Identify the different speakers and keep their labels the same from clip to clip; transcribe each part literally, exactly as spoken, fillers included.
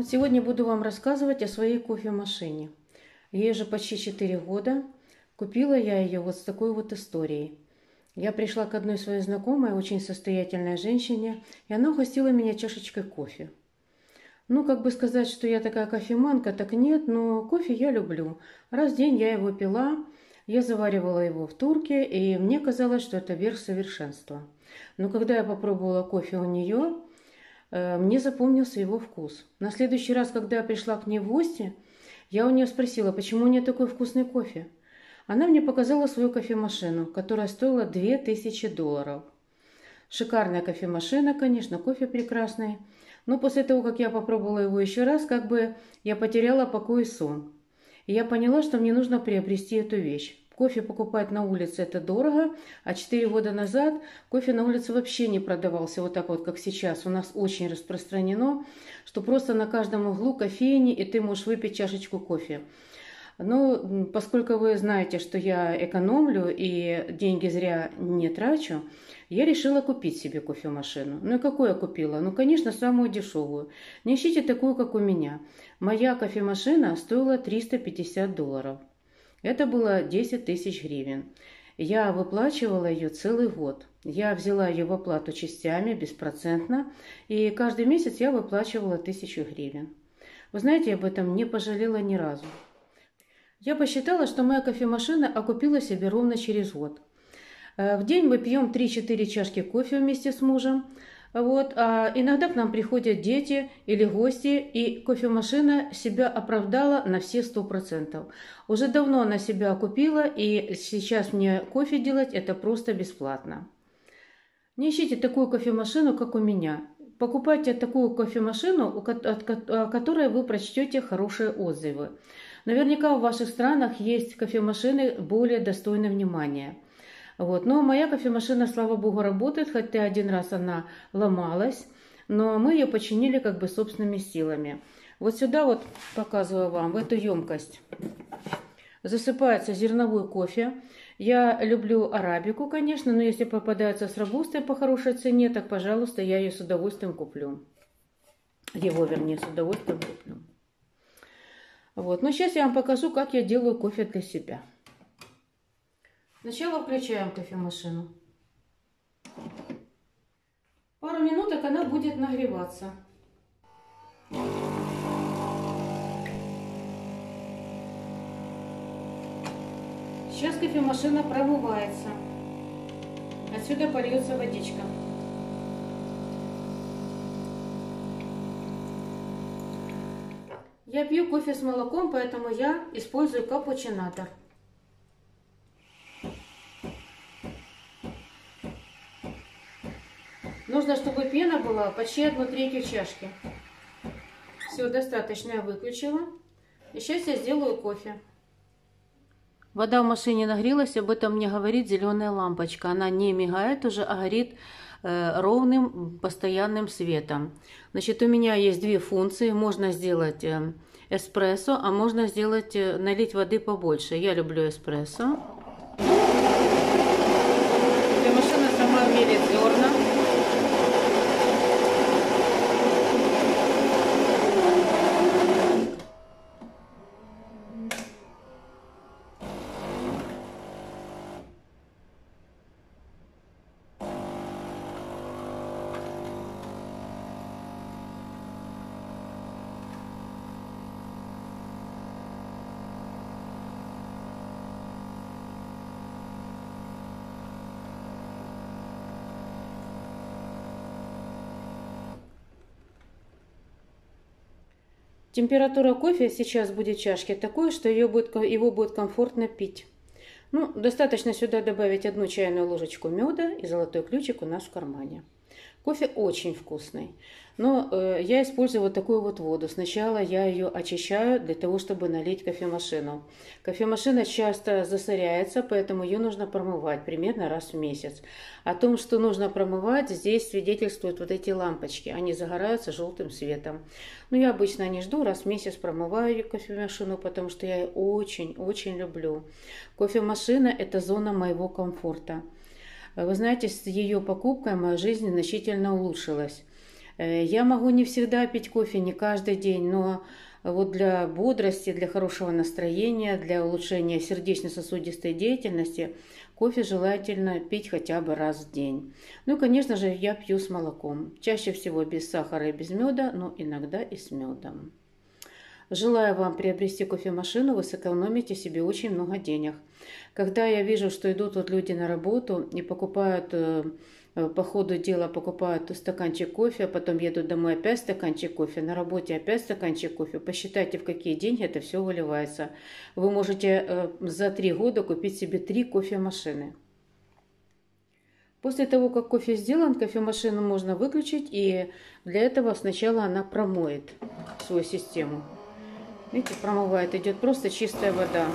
Speaker 1: Вот сегодня буду вам рассказывать о своей кофемашине. Ей уже почти четыре года. Купила я ее вот с такой вот историей. Я пришла к одной своей знакомой, очень состоятельной женщине, и она угостила меня чашечкой кофе. Ну, как бы сказать, что я такая кофеманка, так нет, но кофе я люблю. Раз в день я его пила, я заваривала его в турке, и мне казалось, что это верх совершенства. Но когда я попробовала кофе у нее, мне запомнился его вкус. На следующий раз, когда я пришла к ней в гости, я у нее спросила, почему у нее такой вкусный кофе. Она мне показала свою кофемашину, которая стоила две тысячи долларов. Шикарная кофемашина, конечно, кофе прекрасный. Но после того, как я попробовала его еще раз, как бы я потеряла покой и сон. И я поняла, что мне нужно приобрести эту вещь. Кофе покупать на улице это дорого, а четыре года назад кофе на улице вообще не продавался вот так вот, как сейчас. У нас очень распространено, что просто на каждом углу кофейни, и ты можешь выпить чашечку кофе. Но поскольку вы знаете, что я экономлю и деньги зря не трачу, я решила купить себе кофемашину. Ну и какую я купила? Ну, конечно, самую дешевую. Не ищите такую, как у меня. Моя кофемашина стоила триста пятьдесят долларов. Это было десять тысяч гривен. Я выплачивала ее целый год. Я взяла ее в оплату частями, беспроцентно, и каждый месяц я выплачивала тысячу гривен. Вы знаете, я об этом не пожалела ни разу. Я посчитала, что моя кофемашина окупила себе ровно через год. В день мы пьем три-четыре чашки кофе вместе с мужем. Вот, а иногда к нам приходят дети или гости, и кофемашина себя оправдала на все сто процентов. Уже давно она себя окупила, и сейчас мне кофе делать это просто бесплатно. Не ищите такую кофемашину, как у меня. Покупайте такую кофемашину, о которой вы прочтете хорошие отзывы. Наверняка в ваших странах есть кофемашины более достойны внимания. Вот. Но моя кофемашина, слава богу, работает, хотя один раз она ломалась, но мы ее починили как бы собственными силами. Вот сюда вот показываю вам, в эту емкость засыпается зерновой кофе. Я люблю арабику, конечно, но если попадается с робустой по хорошей цене, так, пожалуйста, я ее с удовольствием куплю. Его, вернее, с удовольствием куплю. Вот. Но сейчас я вам покажу, как я делаю кофе для себя. Сначала включаем кофемашину. Пару минуток она будет нагреваться. Сейчас кофемашина промывается. Отсюда польется водичка. Я пью кофе с молоком, поэтому я использую капучинатор. Нужно, чтобы пена была почти одну третью чашки. Все, достаточно, я выключила. И сейчас я сделаю кофе. Вода в машине нагрелась, об этом мне говорит зеленая лампочка. Она не мигает уже, а горит э, ровным постоянным светом. Значит, у меня есть две функции. Можно сделать э, эспрессо, а можно сделать, э, налить воды побольше. Я люблю эспрессо. Машина сама меряет зерна. Температура кофе сейчас будет в чашке такой, что ее будет, его будет комфортно пить. Ну, достаточно сюда добавить одну чайную ложечку меда, и золотой ключик у нас в кармане. Кофе очень вкусный, но э, я использую вот такую вот воду. Сначала я ее очищаю для того, чтобы налить кофемашину. Кофемашина часто засоряется, поэтому ее нужно промывать примерно раз в месяц. О том, что нужно промывать, здесь свидетельствуют вот эти лампочки. Они загораются желтым светом. Но я обычно не жду, раз в месяц промываю кофемашину, потому что я ее очень-очень люблю. Кофемашина – это зона моего комфорта. Вы знаете, с ее покупкой моя жизнь значительно улучшилась. Я могу не всегда пить кофе, не каждый день, но вот для бодрости, для хорошего настроения, для улучшения сердечно-сосудистой деятельности кофе желательно пить хотя бы раз в день. Ну и, конечно же, я пью с молоком. Чаще всего без сахара и без меда, но иногда и с медом. Желаю вам приобрести кофемашину, вы сэкономите себе очень много денег. Когда я вижу, что идут вот люди на работу и покупают, по ходу дела покупают стаканчик кофе, а потом едут домой опять стаканчик кофе, на работе опять стаканчик кофе, посчитайте, в какие деньги это все выливается. Вы можете за три года купить себе три кофемашины. После того, как кофе сделан, кофемашину можно выключить, и для этого сначала она промоет свою систему. Видите, промывает, идет просто чистая вода.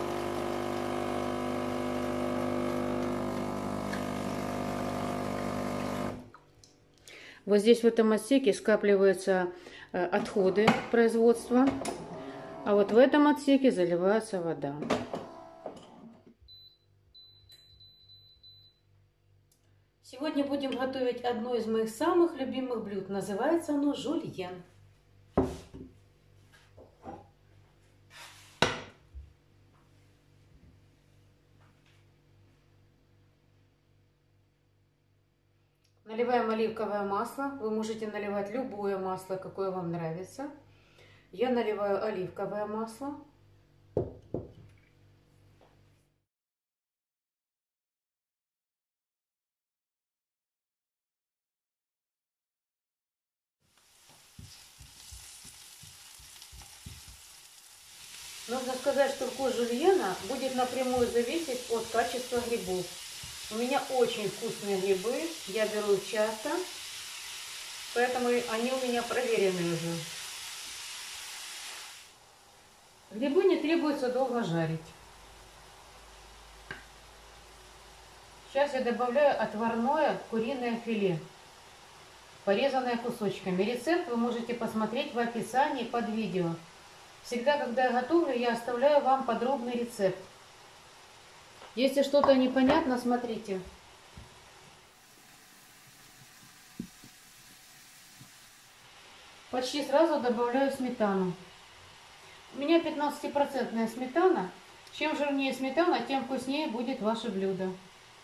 Speaker 1: Вот здесь в этом отсеке скапливаются отходы производства, а вот в этом отсеке заливается вода. Сегодня будем готовить одно из моих самых любимых блюд. Называется оно жульен. Наливаем оливковое масло. Вы можете наливать любое масло, какое вам нравится. Я наливаю оливковое масло. Нужно сказать, что вкус жульена будет напрямую зависеть от качества грибов. У меня очень вкусные грибы, я беру их часто, поэтому они у меня проверены уже. Грибы не требуется долго жарить. Сейчас я добавляю отварное куриное филе, порезанное кусочками. Рецепт вы можете посмотреть в описании под видео. Всегда, когда я готовлю, я оставляю вам подробный рецепт. Если что-то непонятно, смотрите. Почти сразу добавляю сметану. У меня пятнадцатипроцентная сметана. Чем жирнее сметана, тем вкуснее будет ваше блюдо.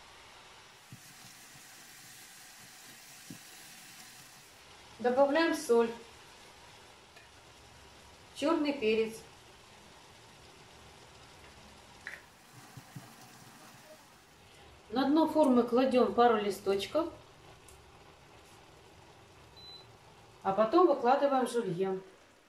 Speaker 1: Добавляем соль, черный перец. На дно формы кладем пару листочков, а потом выкладываем жульен.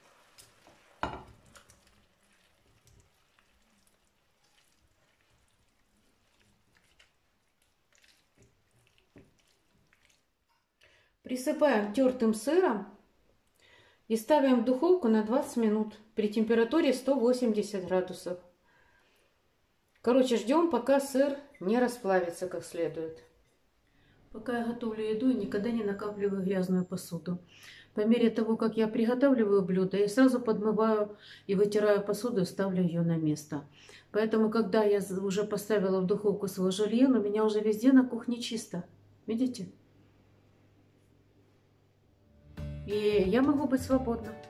Speaker 1: Присыпаем тертым сыром и ставим в духовку на двадцать минут при температуре сто восемьдесят градусов. Короче, ждем, пока сыр не расплавится как следует. Пока я готовлю еду, я никогда не накапливаю грязную посуду. По мере того, как я приготавливаю блюдо, я сразу подмываю и вытираю посуду и ставлю ее на место. Поэтому, когда я уже поставила в духовку свой жульен, у меня уже везде на кухне чисто. Видите? И я могу быть свободна.